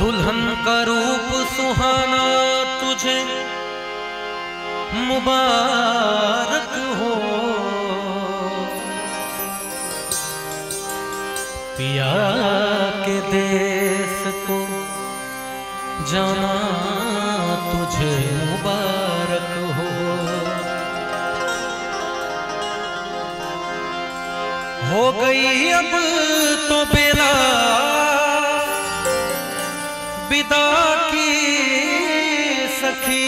दुल्हन का रूप सुहाना तुझे मुबारक हो, पिया के देश को जाना तुझे मुबारक हो गई अब तो बेला विदा की सखी,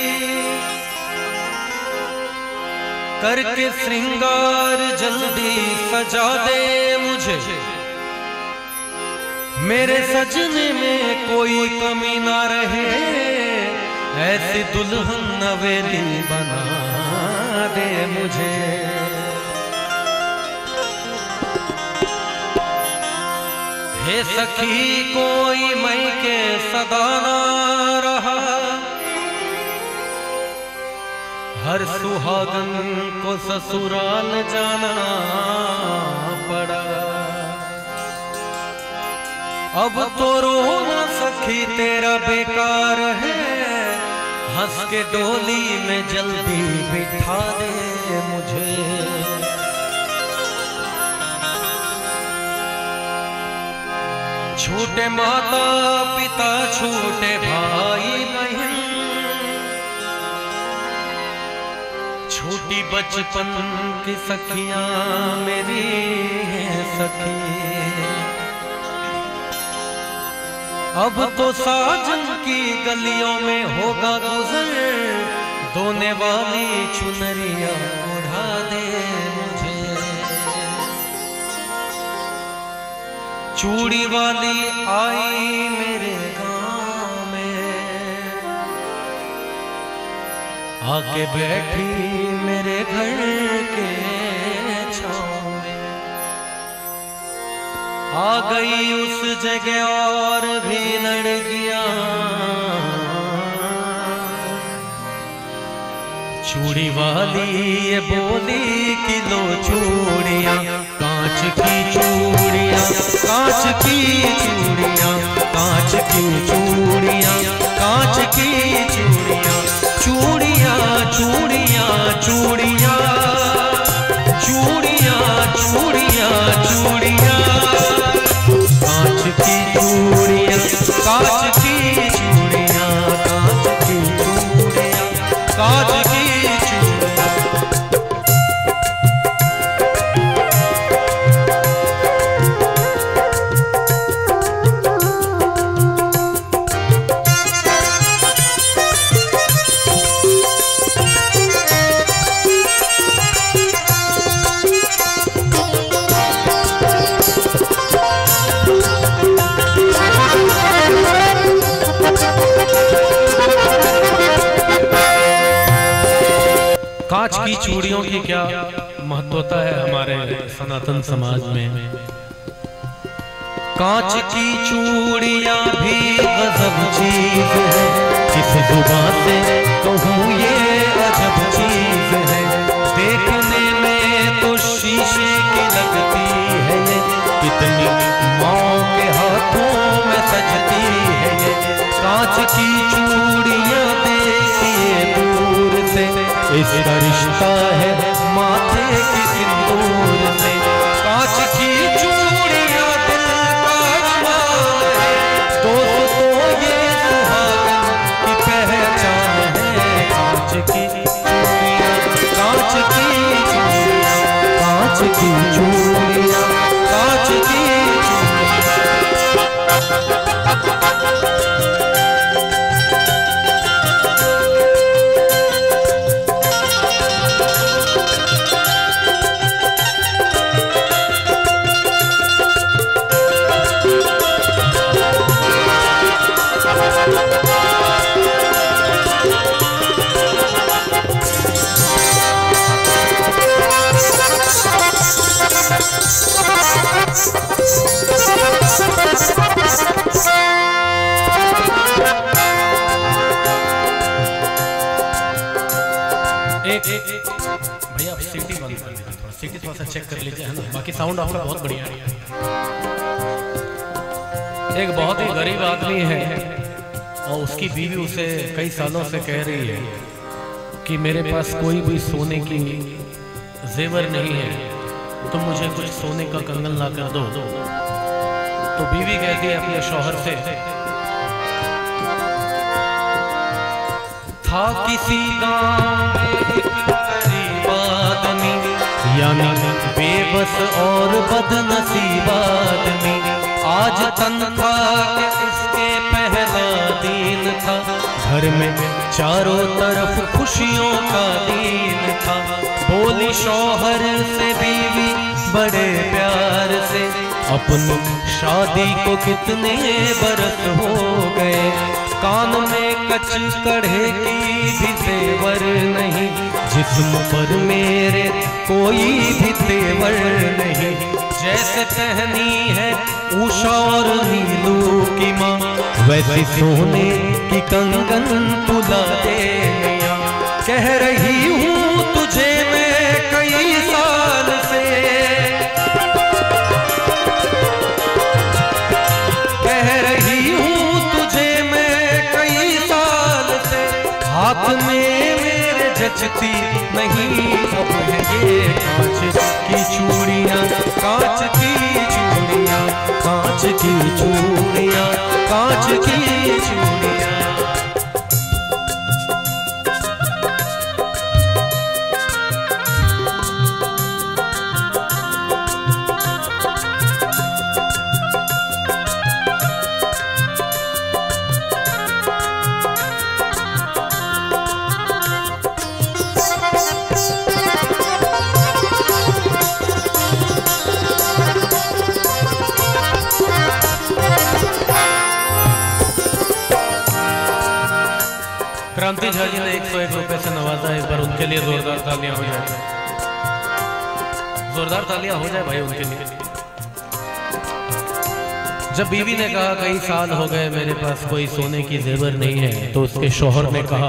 करके श्रृंगार जल्दी सजा दे मुझे, मेरे सजने में कोई कमी ना रहे, ऐसी दुल्हन नवेली बना दे मुझे। हे सखी कोई मई के सदा ना रहा, हर सुहागन को ससुराल जाना पड़ा, अब तो रोना सखी तेरा बेकार है, हंस के डोली में जल्दी बिठा दे मुझे। छूटे माता पिता छूटे भाई बहन, छोटी बचपन की सखियां मेरी सखी, अब तो साजन की गलियों में होगा गुजर, दोने वाली चुनरिया उड़ा दे मुझे। चूड़ी वाली आई मेरे गांव में, आके बैठी मेरे घर के छांव में, आ गई उस जगह और भी लड़कियां, चूड़ी वाली ये बोली कि लो चूड़ियां, कांच की चूड़ियां, कांच की चूड़ियां, कांच की चूड़ियां, कांच की चूड़ियां, चूड़ियां चूड़ियां चूड़ियां चूड़ियां चूड़ियां चूड़ियां, कांच की चूड़ियां, कांच की चूड़ियां, कांच की चूड़ियां, कांच की कांच की चूड़ियों की क्या महत्वता है हमारे सनातन समाज में। कांच की चूड़ियां भी गजब चीज है, किस जुबान से कहूँ ये अजब चीज है, देखने में तो शीशे की लगती है ये, कितनी माँ के हाथों में सजती है ये, कांच की चूड़ियां देखिए दूर से, इसका रिश्ता है माथे की सिंदूर से, कांच की चूड़ियां दिल का अरमान है, दोस्तों ये सुहागन की पहचान है, कांच की चूड़ियां, कांच की चूड़ियां, कांच की चूड़ियां, कांच की चूड़ियां। भैया सीटी बंद कर लीजिए, थोड़ा सीटी थोड़ा सा चेक कर लीजिए, है ना, बाकी साउंड आपका बहुत बढ़िया है। एक बहुत ही गरीब आदमी है और उसकी बीवी उसे कई सालों से कह रही है कि मेरे पास कोई भी सोने की जेवर नहीं है, तुम मुझे कुछ सोने का कंगन ला कर दो। तो बीवी कहती है अपने शौहर से, था किसी गांव में एक गरीब आदमी, यानी बेबस और बदनसीब आदमी। आज तनख्वाह के इसके पहला दिन था, घर में चारों तरफ खुशियों का दिन था। बोली शौहर से बीवी बड़े प्यार से, अपनी शादी को कितने बरस हो गए। कान में कच कढ़े की भी तेवर नहीं, जिस्म पर मेरे कोई भी तेवर नहीं। जैसे पहनी है उषा और नीलू की माँ, वैसे सोने की कंगन तुला दे मियां। कह रही हूँ तुझे मैं कई साल से, कह रही हूँ तुझे मैं कई साल से। हाथ में मेरे जचती नहीं अब है ये कांच की चूड़ियाँ, कांच की चूड़ियाँ, कांच की चूड़ियाँ, कांच की चूड़ियाँ। क्रांति झा जी ने 101 रुपए से नवाजा, एक बार उनके लिए जोरदार तालियां हो जाए, जोरदार तालियां हो जाए भाई उनके लिए। जब बीवी ने कहा कई साल हो गए मेरे पास कोई सोने की जेवर नहीं है, तो उसके शौहर ने कहा,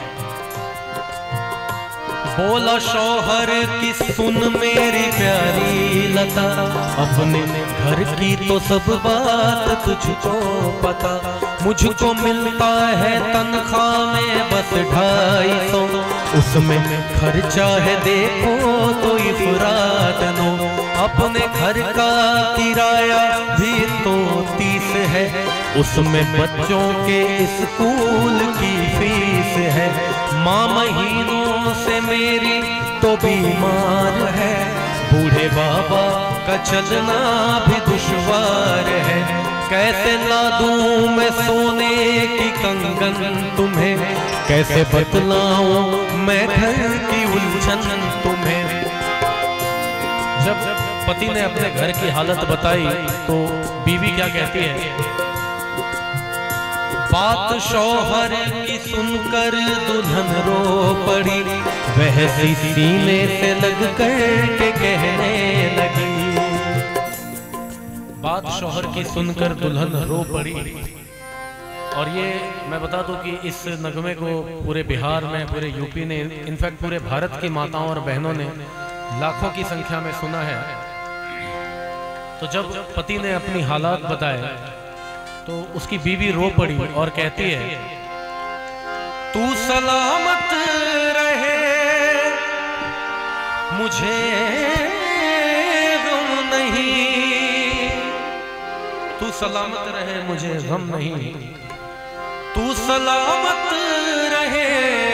बोला शौहर की सुन मेरी प्यारी लता, अपने घर की तो सब बात तुझको पता। मुझको मिलता है तनख्वाह में बस 250, उसमें खर्चा है देखो तो इफरात नो। अपने घर का किराया भी तो 30 है, उसमें बच्चों के स्कूल की फीस है। माँ महीनों से मेरी तो बीमार है, बूढ़े बाबा का चलना भी दुश्वार है। कैसे ला दूं मैं सोने की कंगन तुम्हें, कैसे बतलाऊं मैं घर की उलझन तुम्हें। जब पति ने अपने घर की हालत बताई तो बीवी क्या कहती है, बात शौहर की सुनकर दुल्हन रो पड़ी, वह सीने से लग कर के कहने लगी। बात शौहर की सुनकर दुल्हन रो पड़ी। और ये मैं बता दूं कि इस नगमे को पूरे बिहार में, पूरे यूपी ने, इनफैक्ट पूरे भारत की माताओं और बहनों ने लाखों की संख्या में सुना है। तो जब पति ने अपनी हालात बताए तो उसकी बीवी रो पड़ी और कहती है, तू सलामत रहे मुझे गम नहीं, तू सलामत रहे मुझे गम नहीं, तू सलामत रहे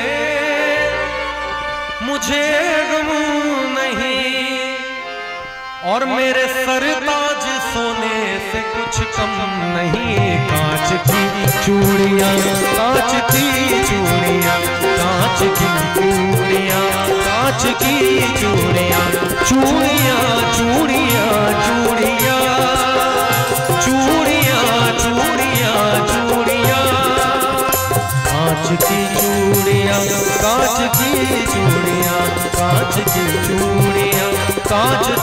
मुझे गम नहीं। और मेरे सरताज सोने से कुछ कम नहीं। कांच की चूड़ियाँ, कांच की चूड़ियाँ, कांच की चूड़ियाँ, कांच की चूड़ियाँ, चूड़ियाँ चूड़ियाँ चूड़ियाँ चूड़ियाँ चूड़ियाँ चूड़ियाँ, कांच की चूड़ियाँ, कांच की चूड़ियाँ, कांच की चूड़ियाँ, कांच